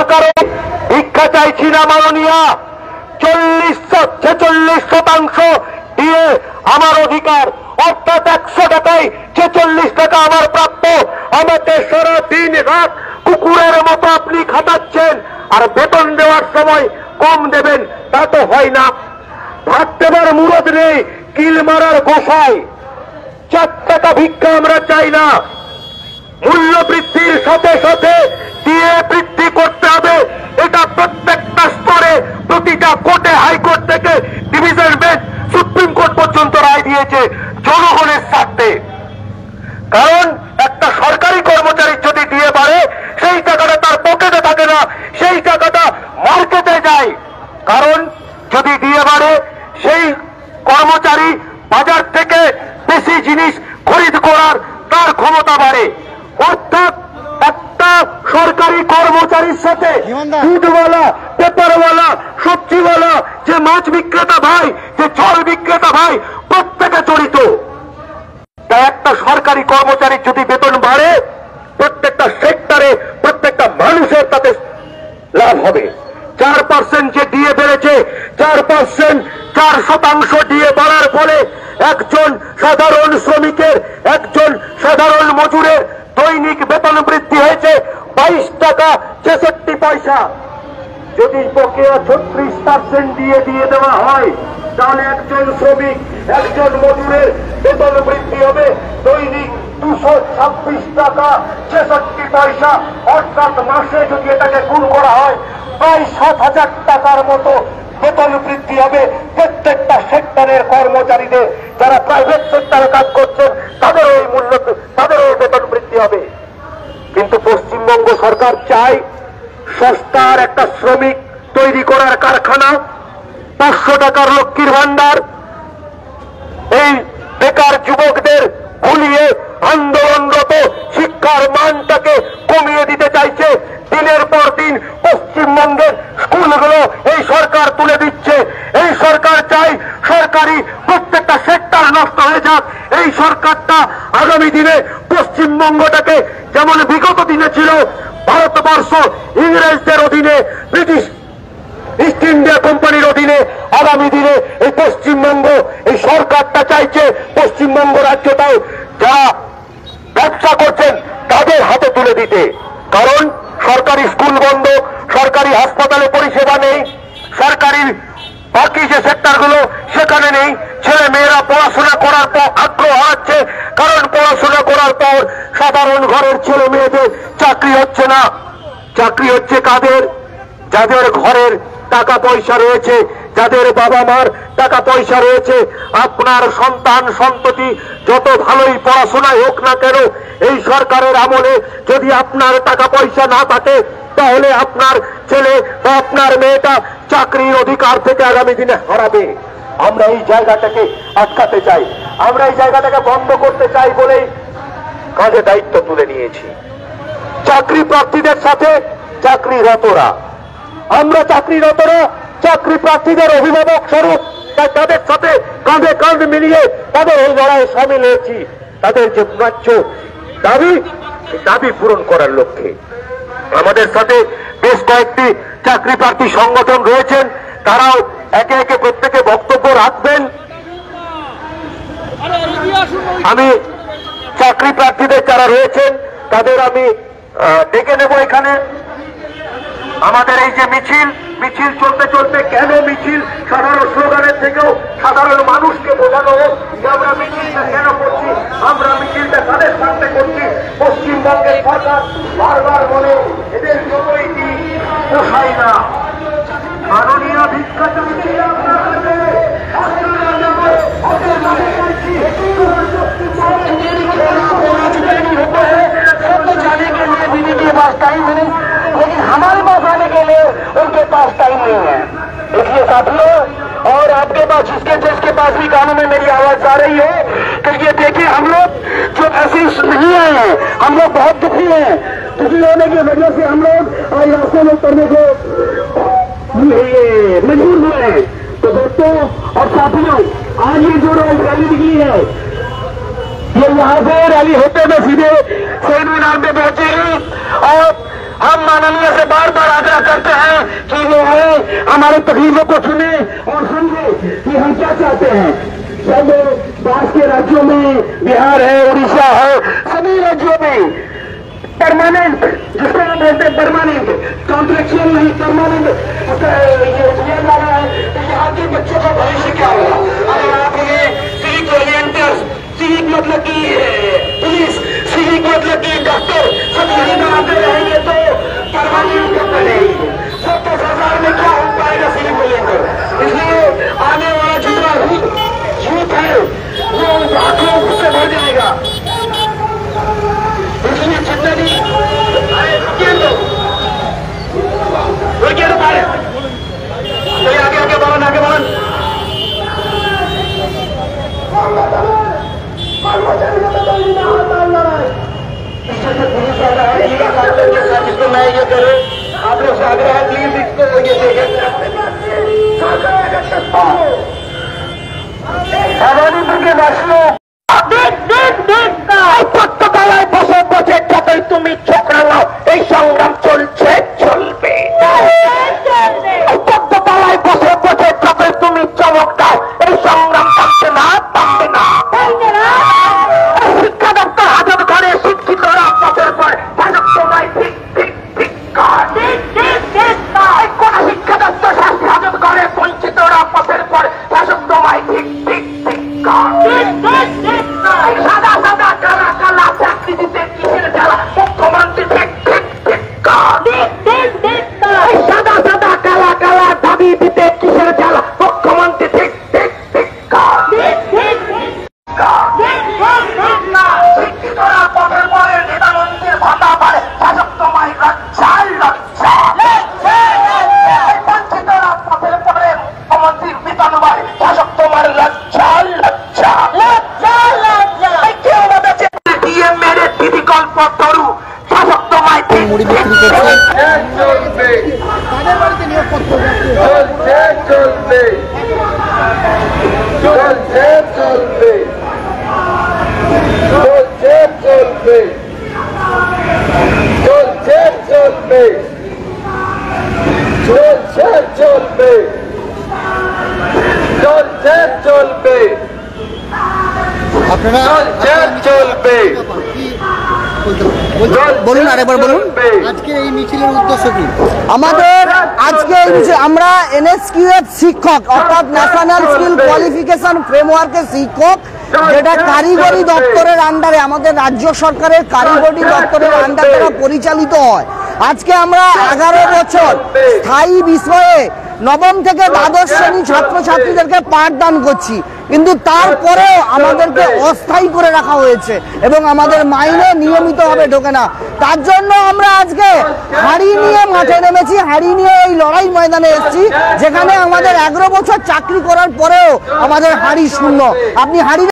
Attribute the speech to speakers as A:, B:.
A: সরকারও ভিক্ষা চাইছি না মাননীয়া, 46% দিয়ে আমার অধিকার, অর্থাৎ 100 টাকায় 46 টাকা আমার প্রাপ্য। আমাকে সারা দিন রাত কুকুরের মতো আপনি খাটাচ্ছেন, আর বেতন দেওয়ার সময় কম দেবেন, তা তো হয় না। ভাত দেবার মুরদ নেই, কিল মারার গোসাই। 4 টাকা ভিক্ষা আমরা চাই না। মূল্য বৃদ্ধির সাথে সাথে দিয়ে বৃদ্ধি করতে হবে, এটা প্রত্যেকটা স্তরে, প্রতিটা কোর্টে, হাইকোর্ট থেকে ডিভিশন বেঞ্চ, সুপ্রিম কোর্ট পর্যন্ত রায় দিয়েছে জনগণের স্বার্থে। কারণ একটা সরকারি কর্মচারী যদি দিয়ে পারে, সেই টাকাটা তার পকেটে থাকে না, সেই টাকাটা মার্কেটে যায়। কারণ যদি দিয়ে পারে, সেই কর্মচারী বাজার থেকে বেশি জিনিস খরিদ করার তার ক্ষমতা বাড়ে। অর্থাৎ একটা সরকারি কর্মচারীর সাথে দুধওয়ালা, পেপারওয়ালা, সবজিওয়ালা, যে মাছ বিক্রেতা ভাই, যে জল বিক্রেতা ভাই, প্রত্যেকে জড়িত। তাই একটা সরকারি কর্মচারীর যদি বেতন বাড়ে, প্রত্যেকটা সেক্টরে প্রত্যেকটা মানুষের তাতে লাভ হবে। 4% যে ডিএ বেড়েছে, 4% ডিএ বাড়ার ফলে একজন সাধারণ শ্রমিকের, একজন সাধারণ মজুরের দৈনিক বেতন বৃদ্ধি হয়েছে 22 টাকা 66 পয়সা। যদি বকেয়া 36% দিয়ে দেওয়া হয়, তাহলে একজন শ্রমিক, একজন মজুরের বেতন বৃদ্ধি হবে দৈনিক 226 টাকা 66 পয়সা। অর্থাৎ মাসে যদি এটাকে গুণ করা হয়, প্রায় 7,000 টাকার মতো বেতন বৃদ্ধি হবে প্রত্যেকটা সেক্টরের কর্মচারীদের। যারা প্রাইভেট সেক্টরে কাজ করছেন, তাদের ওই মূল্য, তাদের ওই বেতন বৃদ্ধি হবে। কিন্তু পশ্চিমবঙ্গ সরকার চায় সস্তার একটা শ্রমিক তৈরি করার কারখানা, 500 টাকার লক্ষ্মীর ভান্ডার, এই বেকার যুবকদের ভুলিয়ে আন্দোলনরত শিক্ষার মানটাকে কমিয়ে দিতে চাইছে। দিনের পর দিন পশ্চিমবঙ্গের স্কুলগুলো এই সরকার তুলে দিচ্ছে। এই সরকার চাই সরকারি প্রত্যেকটা সেক্টর নষ্ট হয়ে যাক। এই সরকারটা আগামী দিনে পশ্চিমবঙ্গটাকে, যেমন বিগত দিনে ছিল ভারতবর্ষ ইংরেজদের অধীনে, ব্রিটিশ ইস্ট ইন্ডিয়া কোম্পানির অধীনে, আগামী দিনে এই পশ্চিমবঙ্গ, এই সরকারটা চাইছে পশ্চিমবঙ্গ রাজ্যটাও যারা ব্যবসা করছেন তাদের হাতে তুলে দিতে। কারণ সরকারি স্কুল বন্ধ, সরকারি হাসপাতালে পরিষেবা নেই, সরকারি বাকি যে সেক্টরগুলো সেখানে নেই। ছেলে মেয়েরা পড়াশোনা করার পর আগ্রহ হারাচ্ছে, কারণ পড়াশোনা করার পর সাধারণ ঘরের ছেলে মেয়েদের চাকরি হচ্ছে না। চাকরি হচ্ছে কাদের? যাদের ঘরের টাকা পয়সা রয়েছে, যাদের বাবা মার টাকা পয়সা রয়েছে। আপনার সন্তান সন্ততি যত ভালোই পড়াশোনায় হোক না কেন, এই সরকারের আমলে যদি আপনার টাকা পয়সা না থাকে, তাহলে আপনার ছেলে বা আপনার মেয়েটা চাকরির অধিকার থেকে আগামী দিনে হারাবে। আমরা এই জায়গাটাকে আটকাতে চাই, আমরা এই জায়গাটাকে বন্ধ করতে চাই বলেই কাঁধে দায়িত্ব তুলে নিয়েছি। চাকরি প্রার্থীদের সাথে চাকরিরতরা, আমরা চাকরিরতরা চাকরি প্রার্থীদের অভিভাবক স্বরূপ তাদের সাথে কাঁধে কাঁধ মিলিয়ে তাদের এই লড়াইয়ে সামিল হয়েছি। তাদের যে ন্যায্য দাবি পূরণ করার লক্ষ্যে আমাদের সাথে বেশ কয়েকটি চাকরি প্রার্থী সংগঠন রয়েছেন, তারাও একে একে প্রত্যেকে বক্তব্য রাখবেন। আমি চাকরি প্রার্থীদের যারা রয়েছেন তাদের আমি ডেকে নেব এখানে। আমাদের এই যে মিছিল চলতে চলতে, কেন মিছিল, সাধারণ স্লোগানের থেকেও সাধারণ মানুষকে বোঝানো হোক যে আমরা মিছিলটা কেন করছি, আমরা মিছিলটা কাদের সাথে করছি। পশ্চিমবঙ্গের সরকার বারবার বলে এদের যতই কি পোষায় না। মাননীয় ভিক্ষা চাইছি আপনার কাছে, लेकिन हमारे पास आने के लिए उनके पास टाइम नहीं है। इसलिए साथियों, और आपके पास जिसके पास भी कानों में मेरी आवाज आ रही है, कि ये देखिए हम लोग जो ऐसे नहीं आए हैं, हम लोग बहुत दुखी हैं। दुखी होने की वजह से हम लोग आज रास्ते में करने को मजबूर हुए हैं। तो दोस्तों और साथियों, आज ये जो रैली निकली है, ये यहाँ से रैली होते हुए सीधे शहीद मीनार में पहुंचे हैं। और हम माननीय से बार बार आग्रह करते हैं कि वो हमारे तकलीफों को सुने और समझे कि हम क्या चाहते हैं। सब पास के राज्यों में, बिहार है, उड़ीसा है, सभी राज्यों में परमानेंट, जिसको हम बोलते हैं परमानेंट, कॉन्ट्रेक्चुअल नहीं, परमानेंट ये लगा है। तो यहाँ के बच्चों का भविष्य क्या होगा? अगर आप उन्हें सिविक वॉलंटियर्स, सिविक मतलब की पुलिस, सिविक मतलब की डॉक्टर सब नहीं बनाते रहेंगे तो परमानेंट करते रहेंगे। 70,000 में क्या हो पाएगा सिविक वॉलंटियर? इसलिए आने वाला जितना यूथ है वो आंखों से भर जाएगा। इसलिए जितने भी आगे आगे बढ़न, आगे बढ़न। जिसको मैं ये करूँ, आप लोग से आग्रह है प्लीज इसको ये के वासियों তলায় বসে বসে যতই তুমি চোখ রাঙাও, এই সংগ্রাম চলছে, চলবে। তলায় বসে বসে যতই তুমি চমক দাও, এই সংগ্রাম থামছে না, থামবে না। শিক্ষা দপ্তর হাজার ঘরে শিক্ষিতরা পথের পর শাসক তোমায় ঠিক ঠিক ঠিক কোন শিক্ষা দপ্তর হাজার ঘরে বঞ্চিতরা পথের পর শাসক তোমায় ঠিক ঠিক ঠিক সাদা সাদা কালা কালা চাকরি দিতে কিসের জ্বালা, মুখ্যমন্ত্রী ঠিক ঠিক ঠিক সাদা সাদা কালা কালা দাবি দিতে কিসের জ্বালা, মুখ্যমন্ত্রী ঠিক ঠিক ঠিক শিক্ষিতরা পথের পরে নেতামন্ত্রীর ভাতা পারে, শাসক তোমায় লজ্জায় লজ্জা। বঞ্চিতরা পথের পরে মুখ্যমন্ত্রীর বেতন বাড়ে, শাসক তোমার লজ্জায় লজ্জা। মেরে দিদি গল্প ধরু, শাসক তোমায় ঠিক
B: মুড়ি বিক্রি করছে।
A: চলবে, চলছে চলবে, চলছে চলবে, চলছে চলবে, চলছে চলবে, চলছে চলবে, চলছে চলবে,
B: আপনারা
A: চলছে চলবে।
B: বলুন, আরেকবার বলুন আজকে এই মিছিলের উদ্দেশ্য কি? আমাদের আজকে আমরা NSQF শিক্ষক অর্থাৎ ন্যাশনাল স্কিল কোয়ালিফিকেশন ফ্রেমওয়ার্কের শিক্ষক, যেটা কারিগরি দপ্তরের আন্ডারে, আমাদের রাজ্য সরকারের কারিগরি দপ্তরের আন্ডারে পরিচালিত হয়। আজকে আমরা 11 বছর স্থায়ী বিষয়ে নবম থেকে দ্বাদশ শ্রেণী ছাত্রছাত্রীদেরকে পাঠদান করছি, কিন্তু তারপরেও আমাদেরকে অস্থায়ী করে রাখা হয়েছে এবং আমাদের মাইনে নিয়মিতভাবে ঢোকে না। তার জন্য আমরা আজকে হাড়ি নিয়ে মাঠে নেমেছি, হাড়ি নিয়ে এই লড়াই ময়দানে এসেছি, যেখানে আমাদের 11 বছর চাকরি করার পরেও আমাদের হাড়ি শূন্য। আপনি হাড়ি